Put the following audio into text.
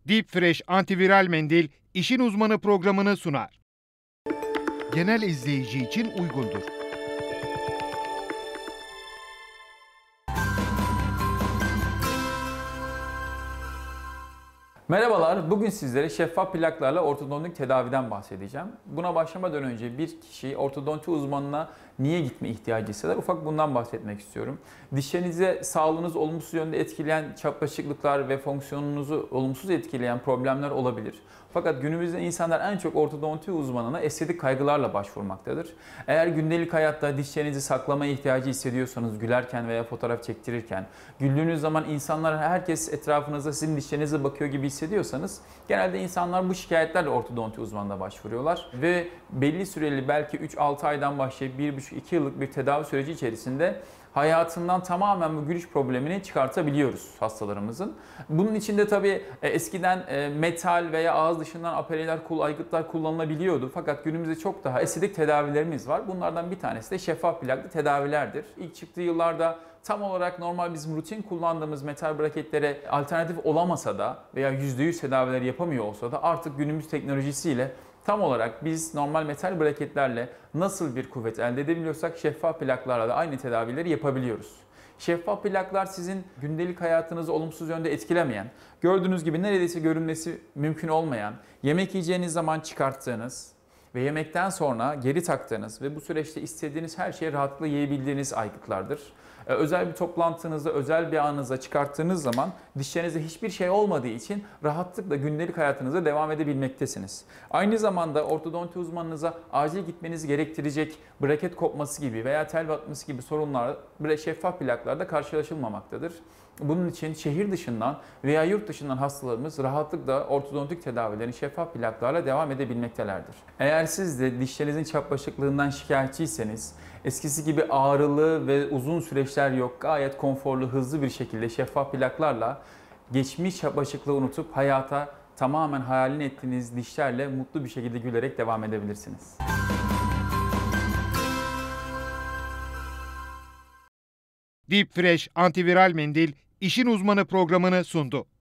Deep Fresh antiviral mendil işin uzmanı programını sunar. Genel izleyici için uygundur. Merhabalar, bugün sizlere şeffaf plaklarla ortodontik tedaviden bahsedeceğim. Buna başlamadan önce bir kişi ortodonti uzmanına niye gitme ihtiyacı hisseder? Ufak bundan bahsetmek istiyorum. Dişlerinize sağlığınızı olumsuz yönde etkileyen çapraşıklıklar ve fonksiyonunuzu olumsuz etkileyen problemler olabilir. Fakat günümüzde insanlar en çok ortodonti uzmanına estetik kaygılarla başvurmaktadır. Eğer gündelik hayatta dişlerinizi saklamaya ihtiyacı hissediyorsanız, gülerken veya fotoğraf çektirirken, güldüğünüz zaman herkes etrafınızda sizin dişlerinize bakıyor gibi hissediyorsanız, genelde insanlar bu şikayetlerle ortodonti uzmanına başvuruyorlar. Ve belli süreli, belki 3-6 aydan başlayıp 1,5-2 yıllık bir tedavi süreci içerisinde hayatından tamamen bu gülüş problemini çıkartabiliyoruz hastalarımızın. Bunun için de tabii eskiden metal veya ağız dışından apeleler, aygıtlar kullanılabiliyordu. Fakat günümüzde çok daha estetik tedavilerimiz var. Bunlardan bir tanesi de şeffaf plaklı tedavilerdir. İlk çıktığı yıllarda tam olarak normal bizim rutin kullandığımız metal braketlere alternatif olamasa da veya %100 tedavileri yapamıyor olsa da artık günümüz teknolojisiyle tam olarak biz normal metal braketlerle nasıl bir kuvvet elde edebiliyorsak şeffaf plaklarla da aynı tedavileri yapabiliyoruz. Şeffaf plaklar sizin gündelik hayatınızı olumsuz yönde etkilemeyen, gördüğünüz gibi neredeyse görünmesi mümkün olmayan, yemek yiyeceğiniz zaman çıkarttığınız ve yemekten sonra geri taktığınız ve bu süreçte istediğiniz her şeyi rahatlıkla yiyebildiğiniz aygıtlardır. Özel bir toplantınızda, özel bir anınıza çıkarttığınız zaman dişlerinizde hiçbir şey olmadığı için rahatlıkla gündelik hayatınıza devam edebilmektesiniz. Aynı zamanda ortodonti uzmanınıza acil gitmenizi gerektirecek braket kopması gibi veya tel batması gibi sorunlar şeffaf plaklarda karşılaşılmamaktadır. Bunun için şehir dışından veya yurt dışından hastalarımız rahatlıkla ortodontik tedavilerini şeffaf plaklarla devam edebilmektelerdir. Eğer siz de dişlerinizin çapraşıklığından şikayetçiyseniz, eskisi gibi ağrılı ve uzun süreçler yok, gayet konforlu, hızlı bir şekilde şeffaf plaklarla geçmiş çapraşıklığı unutup hayata tamamen hayalini ettiğiniz dişlerle mutlu bir şekilde gülerek devam edebilirsiniz. Deep Fresh antiviral mendil işin uzmanı programını sundu.